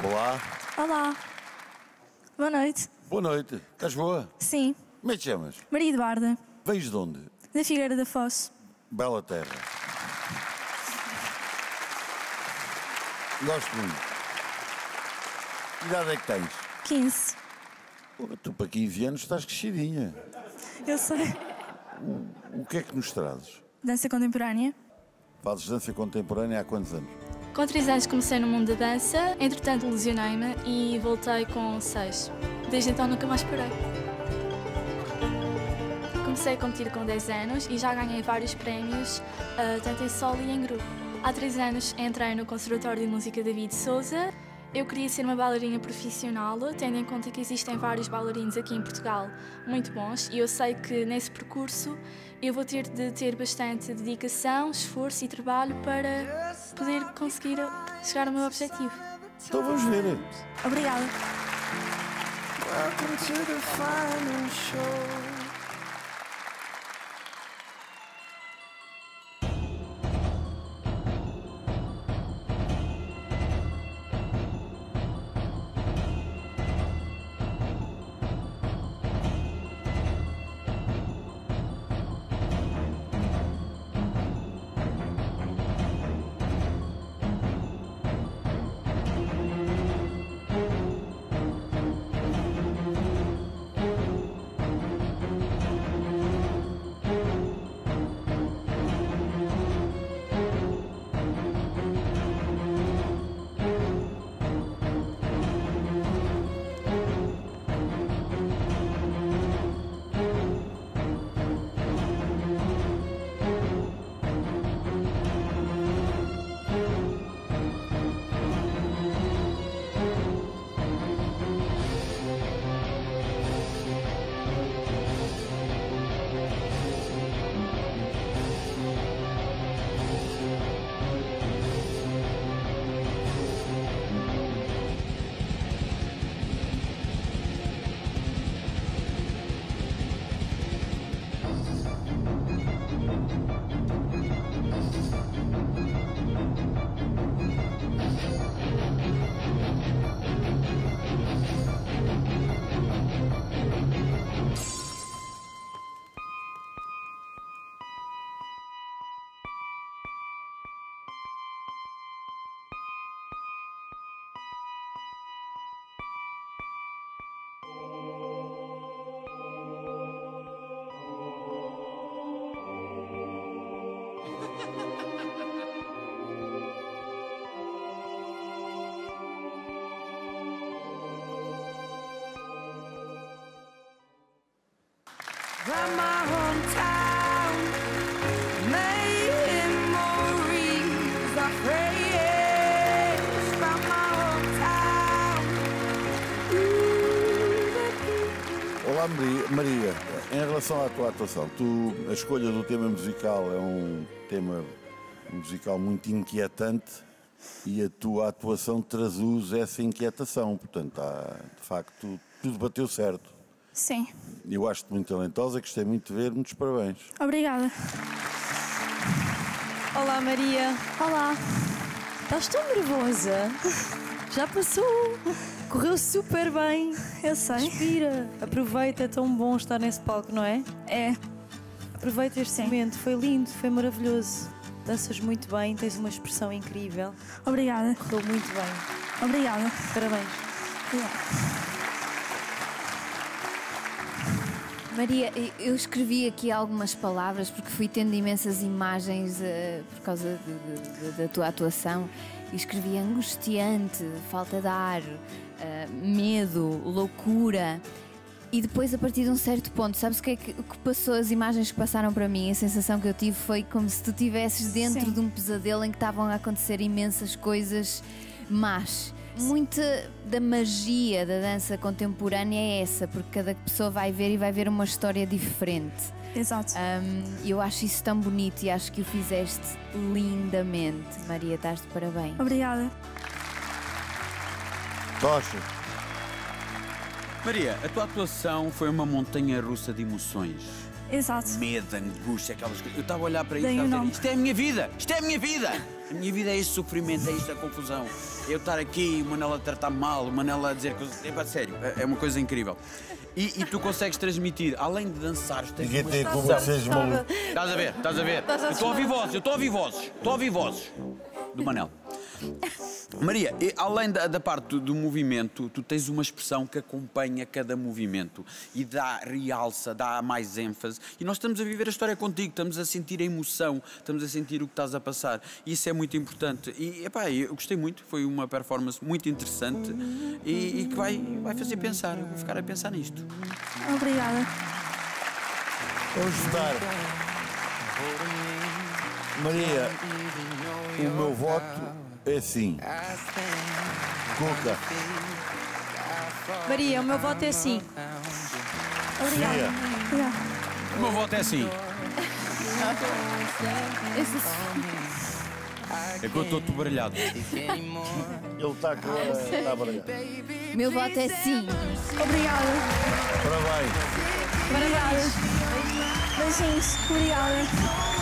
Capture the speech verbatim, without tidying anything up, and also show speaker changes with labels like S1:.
S1: Olá.
S2: Olá. Boa noite.
S1: Boa noite. Estás boa?
S2: Sim.
S1: Como é que te chamas?
S2: Maria Eduarda.
S1: Vens de onde?
S2: Da Figueira da Foz.
S1: Bela terra. Gosto muito. Que idade é que tens?
S2: quinze.
S1: Pô, tu para quinze anos estás crescidinha.
S2: Eu sei.
S1: O, o que é que nos trazes?
S2: Dança contemporânea.
S1: Fazes dança contemporânea há quantos anos?
S2: Com três anos comecei no mundo da dança, entretanto lesionei-me e voltei com seis. Desde então nunca mais parei. Comecei a competir com dez anos e já ganhei vários prémios, uh, tanto em solo e em grupo. Há três anos entrei no Conservatório de Música David Souza. Eu queria ser uma bailarina profissional, tendo em conta que existem vários bailarinos aqui em Portugal muito bons, e eu sei que nesse percurso eu vou ter de ter bastante dedicação, esforço e trabalho para poder conseguir chegar ao meu objetivo.
S1: Então vamos ver.
S2: Obrigada.
S3: Welcome to the final show. From my hometown, memories of praise. From my hometown.
S1: Olá, Maria. Maria, em relação à tua atuação, tu, a escolha do tema musical é um tema musical muito inquietante e a tua atuação traduz essa inquietação. Portanto, há, de facto, tudo bateu certo.
S2: Sim.
S1: Eu acho-te muito talentosa, gostei muito de ver, muitos parabéns.
S2: Obrigada.
S4: Olá, Maria.
S2: Olá.
S4: Estás tão nervosa? Já passou. Correu super bem.
S2: Eu sei.
S4: Respira. Aproveita, é tão bom estar nesse palco, não é?
S2: É.
S4: Aproveita este
S2: Sim.
S4: momento. Foi lindo, foi maravilhoso. Danças muito bem, tens uma expressão incrível.
S2: Obrigada.
S4: Correu muito bem.
S2: Obrigada.
S4: Parabéns.
S2: Obrigada.
S5: Maria, eu escrevi aqui algumas palavras porque fui tendo imensas imagens uh, por causa de, de, de, da tua atuação e escrevi angustiante, falta de ar, uh, medo, loucura. E depois, a partir de um certo ponto, sabes o que é que, o que passou, as imagens que passaram para mim, a sensação que eu tive foi como se tu estivesses dentro
S2: Sim.
S5: de um pesadelo em que estavam a acontecer imensas coisas más. Muita da magia da dança contemporânea é essa, porque cada pessoa vai ver e vai ver uma história diferente.
S2: Exato.
S5: Um, eu acho isso tão bonito e acho que o fizeste lindamente. Maria, estás de parabéns.
S2: Obrigada.
S1: Tocha.
S6: Maria, a tua atuação foi uma montanha russa de emoções. Exato.
S7: medo, angústia, aquelas coisas. Eu estava a olhar para isso
S6: Dei
S7: e
S6: o
S7: estava a
S6: nome.
S7: dizer, isto é a minha vida, isto é a minha vida. A minha vida é este sofrimento, é esta confusão. Eu estar aqui, o Manela a tratar-me mal, o Manela a dizer coisas... É pá, sério, é é uma coisa incrível. E, e tu consegues transmitir, além de dançar, tens
S1: Ninguém
S7: uma
S1: tem como
S7: expressão.
S1: seres maluco.
S7: Estás a ver, estás a ver? Eu estou a ouvir vozes, eu estou a ouvir vozes, estou a ouvir vozes do Manel. Maria, e além da, da parte do, do movimento, tu tens uma expressão que acompanha cada movimento e dá realça, dá mais ênfase. E nós estamos a viver a história contigo, estamos a sentir a emoção, estamos a sentir o que estás a passar. E isso é muito importante. E epá, eu gostei muito, foi uma performance muito interessante e, e que vai, vai fazer pensar. Eu vou ficar a pensar nisto.
S6: Obrigada.
S1: Vamos votar. Maria, o meu voto é sim. Cuca.
S4: Maria, o meu voto é sim.
S6: Obrigada.
S1: Sofia.
S6: Obrigada.
S7: O meu voto é assim. É que eu estou baralhado.
S1: Ele está com a. Está a baralhar.
S5: Meu voto é sim.
S6: Obrigada.
S1: Parabéns.
S6: Obrigada. Beijinhos. Obrigada.